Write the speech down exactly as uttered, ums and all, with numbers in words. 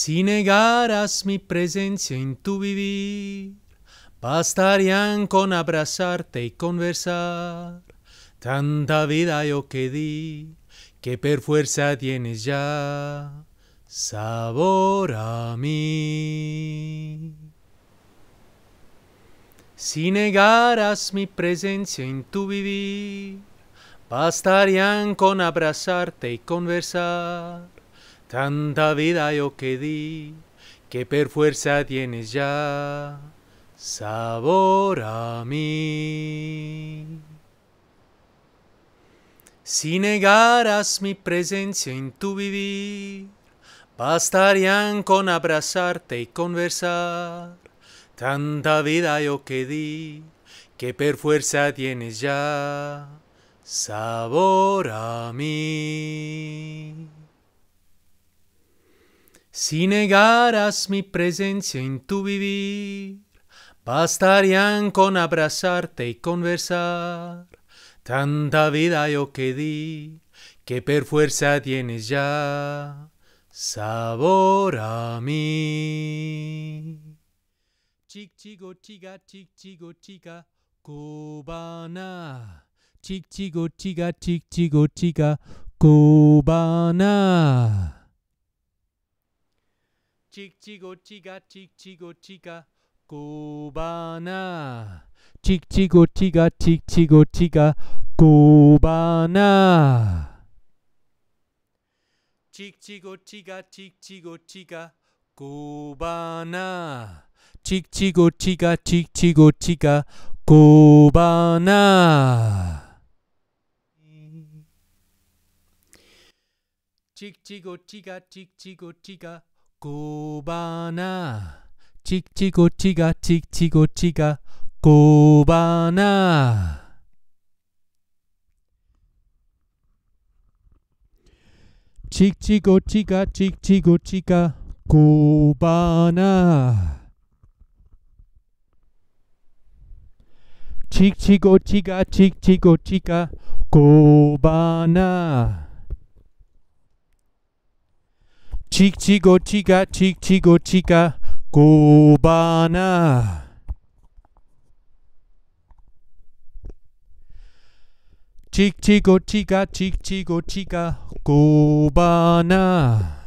Si negaras mi presencia en tu vivir, bastarían con abrazarte y conversar. Tanta vida yo que di, que per fuerza tienes ya sabor a mí. Si negaras mi presencia en tu vivir, bastarían con abrazarte y conversar. Tanta vida yo que di, que per fuerza tienes ya sabor a mí. Si negaras mi presencia en tu vivir, bastarían con abrazarte y conversar. Tanta vida yo que di, que per fuerza tienes ya sabor a mí. Si negaras mi presencia en tu vivir, bastarían con abrazarte y conversar. Tanta vida yo que di, que per fuerza tienes ya sabor a mí. Chic chico chica, chic chico chica, cubana. Chic chico chica, chic chico chica, cubana. Chic chico chica, chic chico chica, cubana. Chic chico chica, chic chico chica, cubana. Chic chico chica, chic chico chica, cubana. Chic chico chica, chic chico chica, cubana. Chic chico chica, chic chico chica, cubana. Chic chico chica, chic chico chica, cubana. Chic chico chica, chic chico chica, cubana. Chic chico chica, chic chico chica, cubana. Chic chico chica, chic chico chica, cubana. Chic chico chica, chic chico chica, cubana.